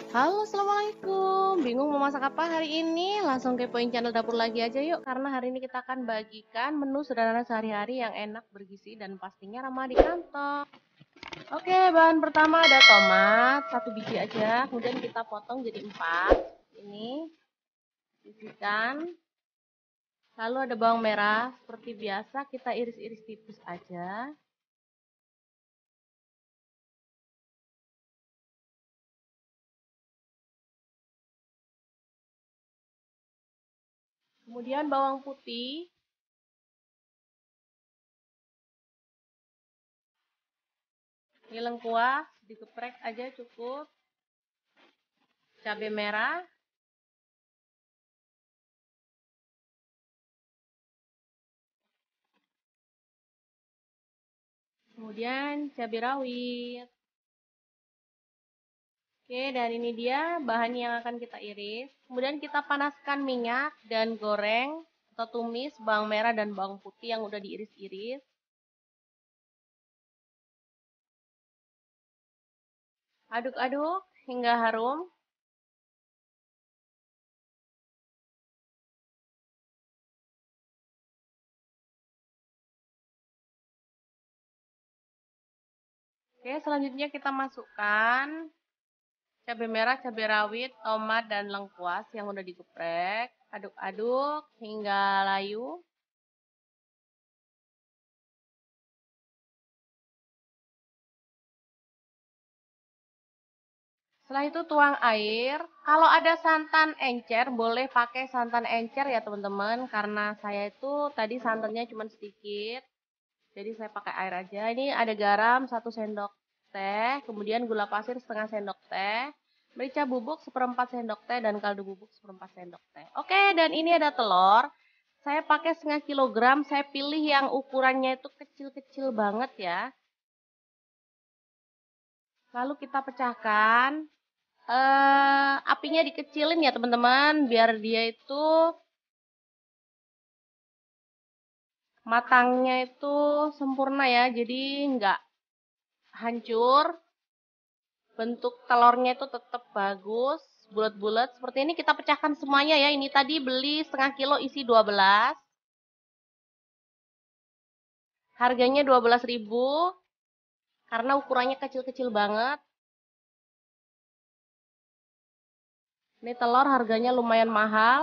Halo, assalamualaikum. Bingung mau masak apa hari ini? Langsung kepoin channel dapur lagi aja yuk, karena hari ini kita akan bagikan menu sederhana sehari-hari yang enak, bergizi, dan pastinya ramah di kantong. Oke, bahan pertama ada tomat, satu biji aja, kemudian kita potong jadi 4. Ini sisihkan. Lalu ada bawang merah, seperti biasa kita iris-iris tipis aja. Kemudian bawang putih, ini lengkuas, digeprek aja cukup. Cabai merah, kemudian cabai rawit. Oke, dan ini dia bahan yang akan kita iris. Kemudian kita panaskan minyak dan goreng atau tumis bawang merah dan bawang putih yang udah diiris-iris. Aduk-aduk hingga harum. Oke, selanjutnya kita masukkan cabai merah, cabai rawit, tomat, dan lengkuas yang udah digeprek. Aduk-aduk hingga layu. Setelah itu tuang air. Kalau ada santan encer, boleh pakai santan encer ya teman-teman. Karena saya itu tadi santannya cuma sedikit. Jadi saya pakai air aja. Ini ada garam 1 sendok teh. Kemudian gula pasir setengah sendok teh. Merica bubuk 1/4 sendok teh. Dan kaldu bubuk 1/4 sendok teh. Oke, dan ini ada telur. Saya pakai setengah kilogram. Saya pilih yang ukurannya itu kecil-kecil banget ya. Lalu kita pecahkan. Apinya dikecilin ya teman-teman, biar dia itu matangnya itu sempurna ya, jadi nggak hancur. Bentuk telurnya itu tetap bagus, bulat-bulat. Seperti ini kita pecahkan semuanya ya. Ini tadi beli setengah kilo isi 12. Harganya 12.000 karena ukurannya kecil-kecil banget. Ini telur harganya lumayan mahal.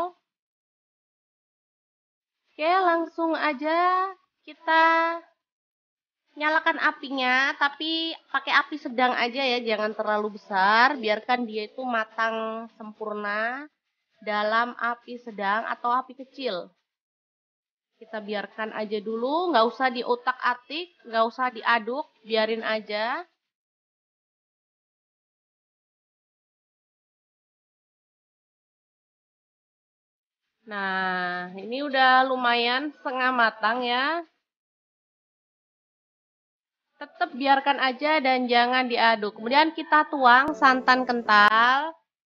Oke, langsung aja kita nyalakan apinya, tapi pakai api sedang aja ya, jangan terlalu besar. Biarkan dia itu matang sempurna dalam api sedang atau api kecil. Kita biarkan aja dulu, nggak usah diotak-atik, nggak usah diaduk, biarin aja. Nah, ini udah lumayan setengah matang ya. Tetap biarkan aja dan jangan diaduk. Kemudian kita tuang santan kental.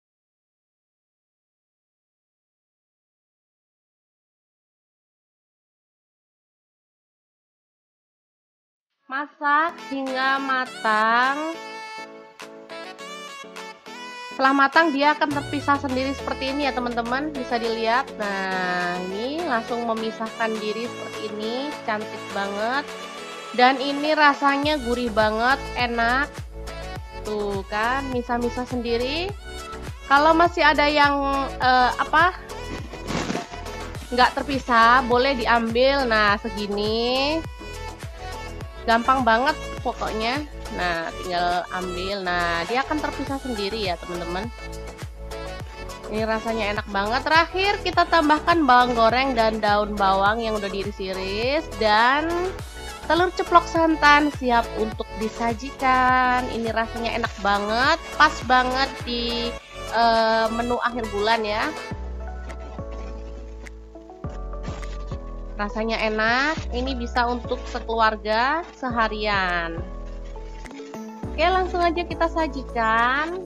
Masak hingga matang. Setelah matang dia akan terpisah sendiri seperti ini ya teman-teman, bisa dilihat. Nah, ini langsung memisahkan diri seperti ini, cantik banget. Dan ini rasanya gurih banget, enak. Tuh kan, misah-misah sendiri. Kalau masih ada yang nggak terpisah, boleh diambil. Nah, segini. Gampang banget pokoknya. Nah, tinggal ambil. Nah, dia akan terpisah sendiri ya teman-teman. Ini rasanya enak banget. Terakhir kita tambahkan bawang goreng dan daun bawang yang udah diiris-iris. Dan telur ceplok santan siap untuk disajikan. Ini rasanya enak banget. Pas banget di menu akhir bulan ya. Rasanya enak, ini bisa untuk sekeluarga seharian. Oke, langsung aja kita sajikan.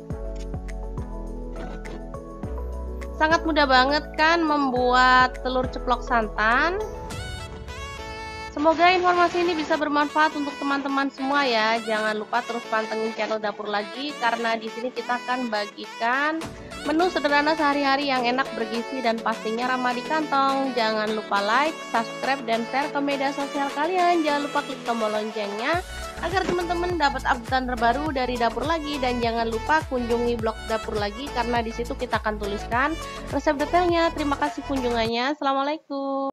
Sangat mudah banget kan membuat telur ceplok santan. Semoga informasi ini bisa bermanfaat untuk teman-teman semua ya. Jangan lupa terus pantengin channel Dapur Lagi karena di sini kita akan bagikan menu sederhana sehari-hari yang enak, bergizi, dan pastinya ramah di kantong. Jangan lupa like, subscribe, dan share ke media sosial kalian. Jangan lupa klik tombol loncengnya agar teman-teman dapat update terbaru dari Dapur Lagi. Dan jangan lupa kunjungi blog Dapur Lagi karena di situ kita akan tuliskan resep detailnya. Terima kasih kunjungannya. Assalamualaikum.